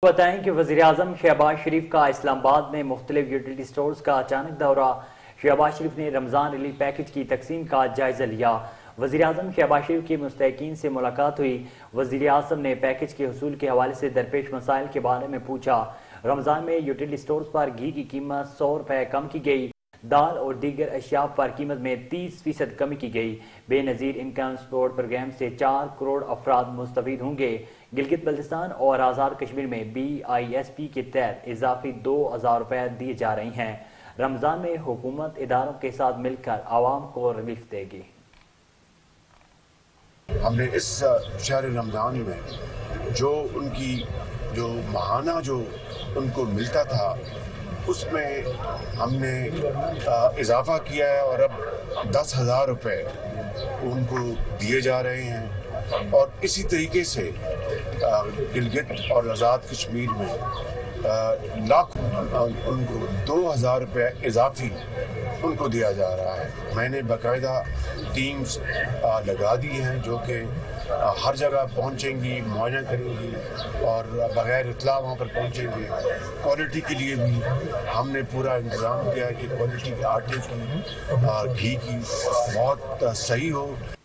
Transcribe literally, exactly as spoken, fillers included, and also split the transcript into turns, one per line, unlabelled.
بتائیں کہ وزیراعظم شہباز شریف کا اسلام آباد میں مختلف یوٹیلیٹی سٹورز کا اچانک دورہ۔ شہباز شریف نے رمضان ریلیف پیکج کی تقسیم کا جائزہ لیا۔ وزیراعظم شہباز شریف کی مستحقین سے ملاقات ہوئی۔ وزیراعظم نے پیکج کے حصول کے حوالے سے درپیش مسائل کے بارے میں پوچھا۔ رمضان میں یوٹیلیٹی سٹورز پر گھی کی قیمت سو روپے کم کی گئی۔ دال اور دیگر اشیاء پر قیمت میں تیس فیصد کمی کی گئی۔ بے نظیر انکم سپورٹ پروگرام سے چار کروڑ افراد مستفید ہوں گے۔ گلگت بلتستان اور آزاد کشمیر میں بی آئی ایس پی کے تحت اضافی دو ہزار روپے دیے جا رہے ہیں۔ رمضان میں حکومت اداروں کے ساتھ مل کر عوام کو ریلیف دے گی۔
ہم نے اس شہر رمضان میں جو ان کی جو ماہانہ جو ان کو ملتا تھا اس میں ہم نے اضافہ کیا ہے اور اب دس ہزار روپے ان کو دیے جا رہے ہیں، اور اسی طریقے سے گلگت اور آزاد کشمیر میں لاکھ ان کو دو ہزار روپے اضافی ان کو دیا جا رہا ہے۔ میں نے باقاعدہ ٹیمز لگا دی ہیں جو کہ ہر جگہ پہنچیں گی، معائنہ کریں گی اور بغیر اطلاع وہاں پر پہنچیں گے۔ کوالٹی کے لیے بھی ہم نے پورا انتظام کیا ہے کہ کوالٹی آٹے کی، گھی کی بہت صحیح ہو۔